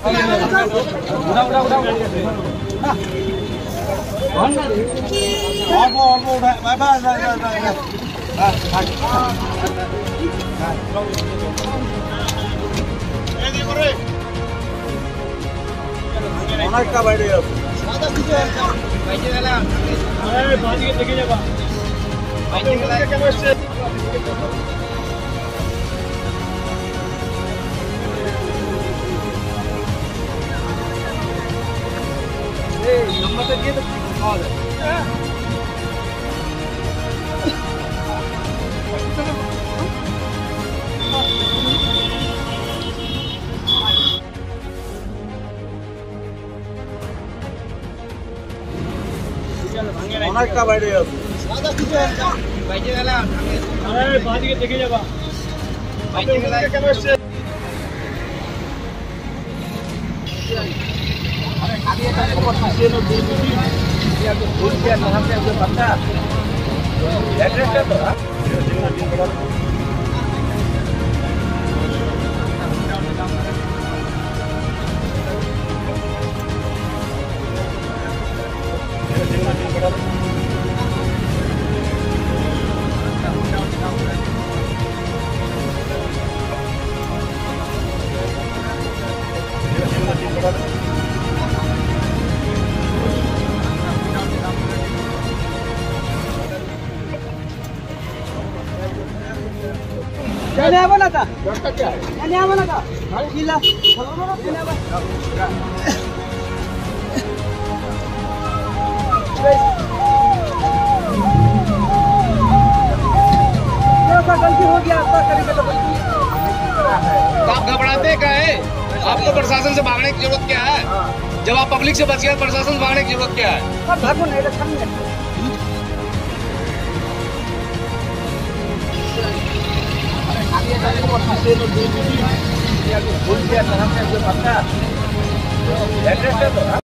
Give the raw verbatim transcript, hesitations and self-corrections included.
उड़ा उड़ा उड़ा ऑल्पो ऑल्पो उड़ा बाय बाय बाय बाय ये देखो रे অনেক কা বাইরে আছে সাদা কিছু বাইরে গেলাম আরে বাজিকে দেখে যাবা বাইরে গেলাম কেন আসছে এই নম্বরটা দিয়ে তো পাওয়া যায় অনেক কা বাইরে আছে সাদা কিছু বাইরে গেলাম আরে বাজিকে দেখে যাবা বাইরে গেলাম কেন আসছে खाली है खबर पासे नो दूर दूर या तो भूल के कहां पे जो पता एड्रेस क्या तो यानी आवा ना का क्या यानी आवा ना का गीला यानी आवा ऐसा गलती हो गया ऐसा करेंगे तो गलती आप घबराते क्या है? आपको प्रशासन से भागने की जरूरत क्या है? जब आप पब्लिक से बच गए प्रशासन से भागने की जरूरत क्या है? सब भागो नहीं रखा नहीं खाली है खबर पासे नो दूर दूर या तो भूल के कहां पे जो पता एड्रेस क्या तो